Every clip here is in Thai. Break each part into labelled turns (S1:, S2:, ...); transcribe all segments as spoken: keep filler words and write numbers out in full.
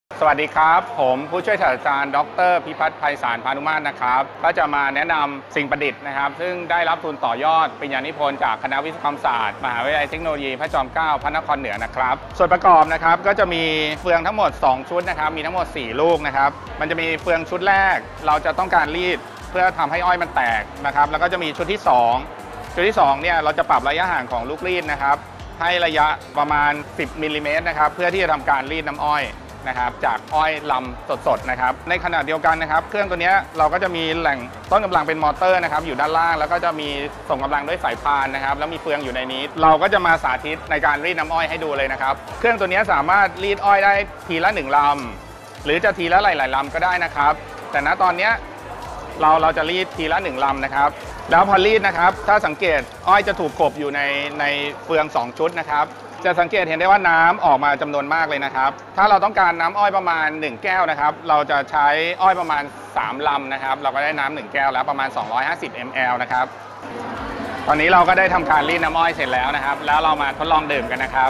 S1: สวัสดีครับผมผู้ช่วยศาสตราจารย์ดรพิพัฒน์ไพศาลพานุมาตรนะครับก็จะมาแนะนำสิ่งประดิษฐ์นะครับซึ่งได้รับทุนต่อยอดปริญญานิพนธ์จากคณะวิศวกรรมศาสตร์มหาวิทยาลัยเทคโนโลยีพระจอมเกล้าพระนครเหนือนะครับส่วนประกอบนะครับก็จะมีเฟืองทั้งหมดสองชุดนะครับมีทั้งหมดสี่ลูกนะครับมันจะมีเฟืองชุดแรกเราจะต้องการรีดเพื่อทำให้อ้อยมันแตกนะครับแล้วก็จะมีชุดที่สองชุดที่สองเนี่ยเราจะปรับระยะห่างของลูกรีดนะครับให้ระยะประมาณสิบมิลลิเมตรนะครับเพื่อที่จะทำการรีดน้ำอ้อยนะครับจากอ้อยลำสดๆนะครับในขณะเดียวกันนะครับเครื่องตัวนี้เราก็จะมีแหล่งต้นกำลังเป็นมอเตอร์นะครับอยู่ด้านล่างแล้วก็จะมีส่งกำลังด้วยสายพานนะครับแล้วมีเฟืองอยู่ในนี้เราก็จะมาสาธิตในการรีดน้ำอ้อยให้ดูเลยนะครับเครื่องตัวนี้สามารถรีดอ้อยได้ทีละหนึ่งลำหรือจะทีละหลายๆลำก็ได้นะครับแต่ณตอนนี้เราเราจะรีดทีละหนึ่งลำนะครับแล้วพอรีดนะครับถ้าสังเกตอ้อยจะถูกกบอยู่ในในเฟืองสองชุดนะครับจะสังเกตเห็นได้ว่าน้ำออกมาจำนวนมากเลยนะครับถ้าเราต้องการน้ำอ้อยประมาณหนึ่งแก้วนะครับเราจะใช้อ้อยประมาณสามลำนะครับเราก็ได้น้ำหนึ่งแก้วแล้วประมาณสองร้อยห้าสิบมิลลิลิตรนะครับตอนนี้เราก็ได้ทำการรีดน้ำอ้อยเสร็จแล้วนะครับแล้วเรามาทดลองดื่มกันนะครับ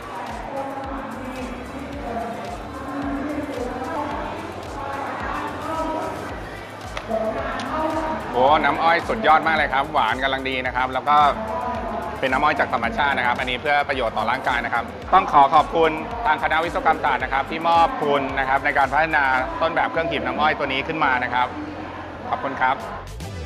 S1: โอ้น้ำอ้อยสุดยอดมากเลยครับหวานกำลังดีนะครับแล้วก็เป็นน้ำอ้อยจากธรรมชาตินะครับอันนี้เพื่อประโยชน์ต่อร่างกายนะครับต้องขอขอบคุณทางคณะวิศวกรรมศาสตร์นะครับที่มอบทุนนะครับในการพัฒนาต้นแบบเครื่องหีบน้ำอ้อยตัวนี้ขึ้นมานะครับขอบคุณครับ